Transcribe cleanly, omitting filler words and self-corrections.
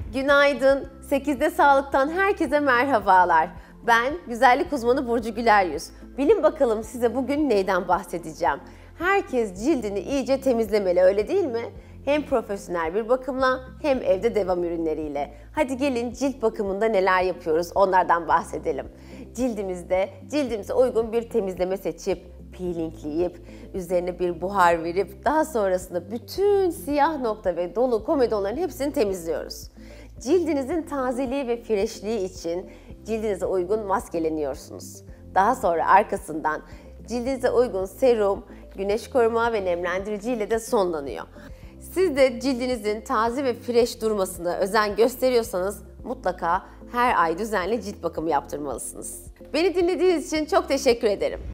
Günaydın. 8'de Sağlık'tan herkese merhabalar. Ben güzellik uzmanı Burcu Güleryüz. Bilin bakalım size bugün neyden bahsedeceğim. Herkes cildini iyice temizlemeli, öyle değil mi? Hem profesyonel bir bakımla hem evde devam ürünleriyle. Hadi gelin cilt bakımında neler yapıyoruz onlardan bahsedelim. Cildimize uygun bir temizleme seçip, peelingleyip, üzerine bir buhar verip daha sonrasında bütün siyah nokta ve dolu komedonların hepsini temizliyoruz. Cildinizin tazeliği ve freşliği için cildinize uygun maskeleniyorsunuz. Daha sonra arkasından cildinize uygun serum, güneş koruma ve nemlendirici ile de sonlanıyor. Siz de cildinizin taze ve fresh durmasına özen gösteriyorsanız mutlaka her ay düzenli cilt bakımı yaptırmalısınız. Beni dinlediğiniz için çok teşekkür ederim.